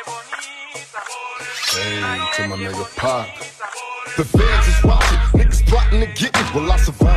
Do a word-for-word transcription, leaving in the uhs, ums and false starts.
Hey, to my nigga Pac. The fans is watching, niggas plotting to get me. Will I survive?